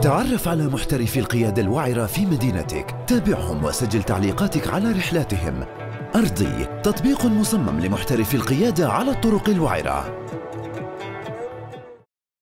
تعرف على محترفي القيادة الوعرة في مدينتك، تابعهم وسجل تعليقاتك على رحلاتهم. أرضي، تطبيق مصمم لمحترفي القيادة على الطرق الوعرة.